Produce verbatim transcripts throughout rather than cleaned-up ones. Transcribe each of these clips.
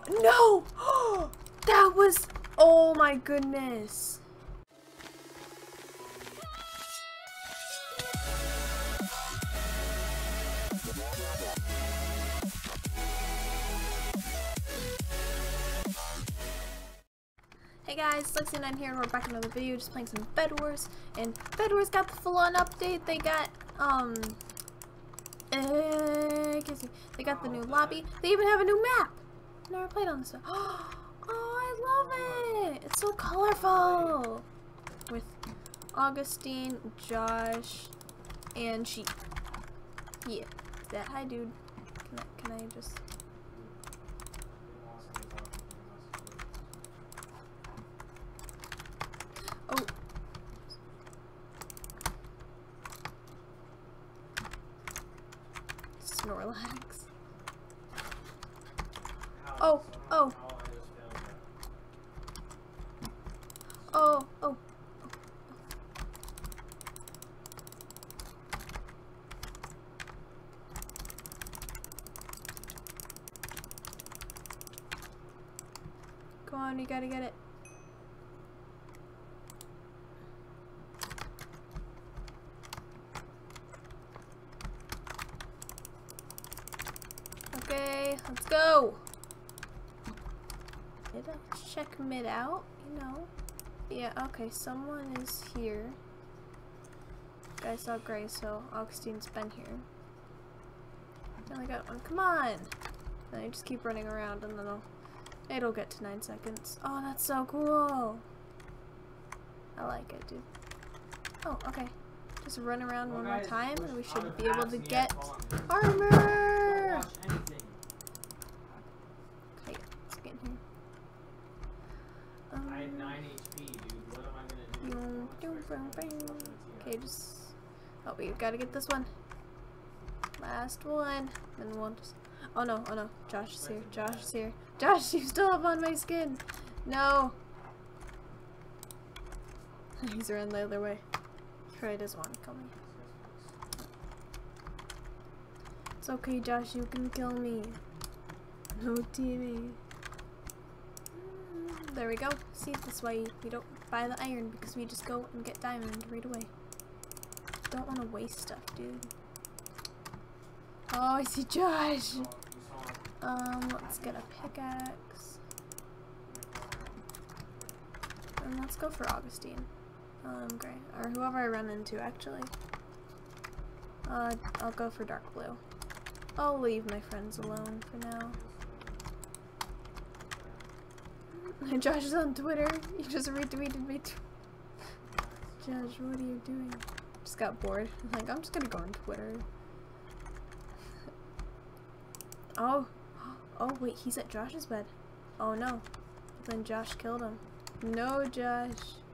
No! That was... Oh my goodness. Hey guys, Lexi nine here, and we're back in another video, just playing some Bed Wars. And Bed Wars got the full-on update. They got, um... Uh, they got the new lobby. They even have a new map! Never played on this one. Oh, I love it! It's so colorful! With Augustine, Josh, and Sheep. Yeah. That, hi dude. Can I, can I just... Oh. Snorlax. Oh, oh. Oh, oh. Come on, you gotta get it. Okay, let's go. Let's check mid out, you know. Yeah, okay, someone is here. Guy saw gray, so Augustine's been here. I only got one. Come on! Then I just keep running around and then I'll, it'll get to nine seconds. Oh, that's so cool! I like it, dude. Oh, okay. Just run around well, one guys, more time and we should be able to get armor! Okay, let's get in here. Um, I had nine H P, dude. What am I gonna do? Okay, just... Oh, we gotta get this one. Last one. Then we'll just... Oh no, oh no. Josh is here. Josh is here. Josh, you still have on my skin! No! He's running the other way. He probably doesn't want to kill me. It's okay, Josh, you can kill me. No teaming. There we go. See, this way we don't buy the iron because we just go and get diamond right away. Don't want to waste stuff, dude. Oh, I see Josh! Um, let's get a pickaxe. And let's go for Augustine. Um, gray. Or whoever I run into, actually. Uh, I'll go for dark blue. I'll leave my friends alone for now. Josh is on Twitter. You just retweeted me. Josh, what are you doing? Just got bored. I'm like, I'm just gonna go on Twitter. Oh. Oh, wait, he's at Josh's bed. Oh, no. Then Josh killed him. No, Josh.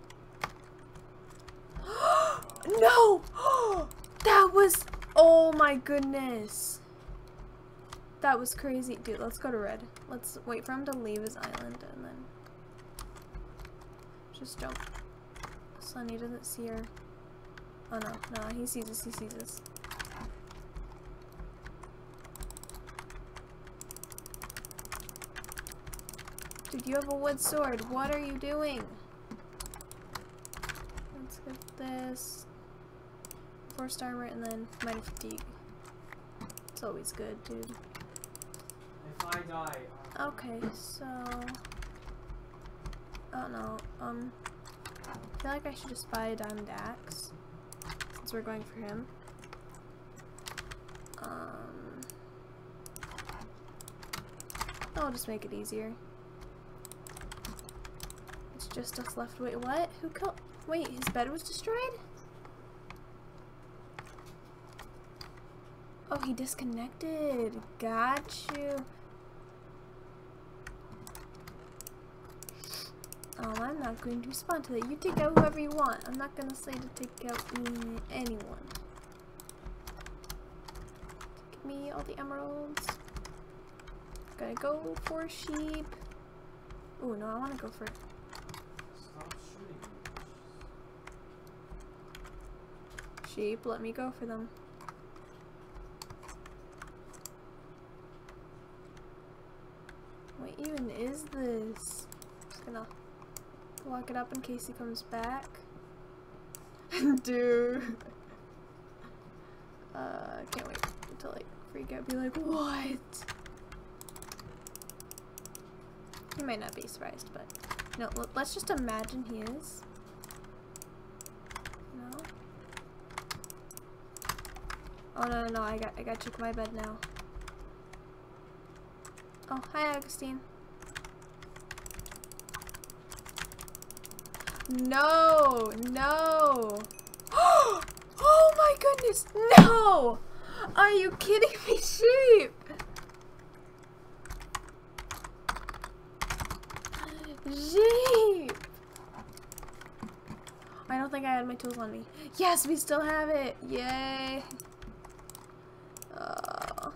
No! That was... Oh, my goodness. That was crazy. Dude, let's go to red. Let's wait for him to leave his island and then... Just jump. Sunny doesn't see her. Oh no, no, he sees us, he sees us. Dude, you have a wood sword. What are you doing? Let's get this. Forced armor and then mighty fatigue. It's always good, dude. If I die. Okay, so... I don't know, um... I feel like I should just buy a diamond axe. Since we're going for him. Um... I'll just make it easier. It's just us left. Wait, what? Who killed? Wait, his bed was destroyed? Oh, he disconnected. Got you. Oh, I'm not going to respond to that. You take out whoever you want. I'm not gonna say to take out anyone. Give me all the emeralds. Gotta go for sheep. Oh no, I want to go for it. Stop shooting. Sheep, let me go for them. Wait. What even is this? Just gonna lock it up in case he comes back. Dude. Uh, can't wait to like freak out, be like, what? He might not be surprised, but no. Let's just imagine he is. No. Oh no, no, no! I got, I got to check my bed now. Oh, hi, Augustine. No, no. Oh my goodness, no! Are you kidding me, sheep? Sheep! I don't think I had my tools on me. Yes, we still have it! Yay! Uh.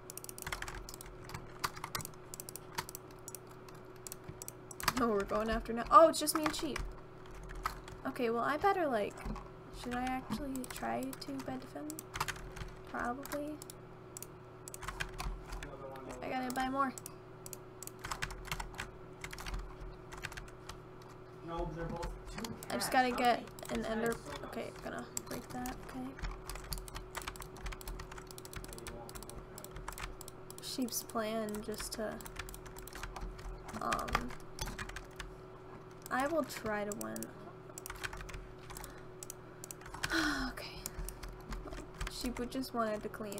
Oh, we're going after now. Oh, it's just me and sheep. Okay, well, I better, like... Should I actually try to bed defend? Probably. I gotta buy more. No, they're both two I just gotta get an ender. Okay, gonna break that. Okay. Sheep's plan just to. Um. I will try to win. Okay. Sheep would just wanted to clean.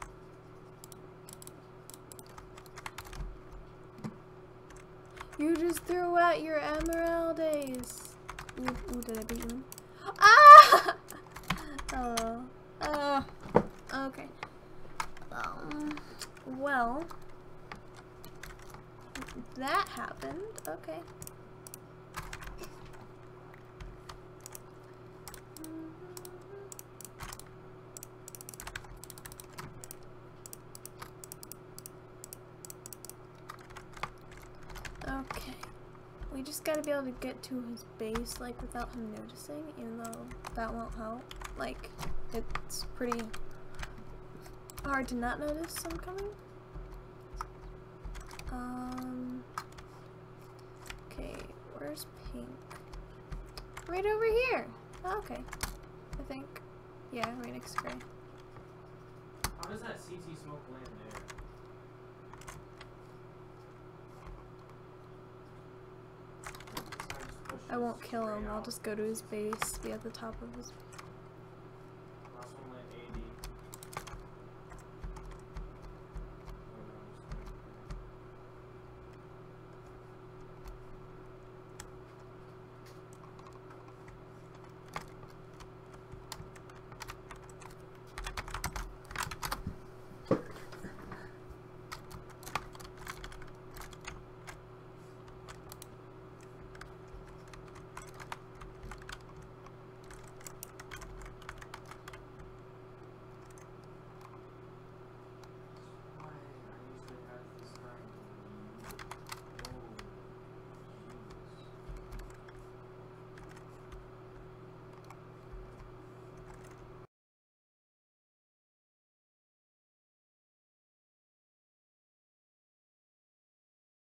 You just threw out your emeralds. Ooh, ooh, did I beat him? Ah! Oh. Oh. Okay. Um. Well. That happened. Okay. Okay, we just gotta be able to get to his base, like, without him noticing, even though that won't help. Like, it's pretty hard to not notice him coming. Um, okay, where's Pink? Right over here! Oh, okay, I think. Yeah, right next to Gray. How does that C T smoke land there? I won't kill him, I'll just go to his base, be at the top of his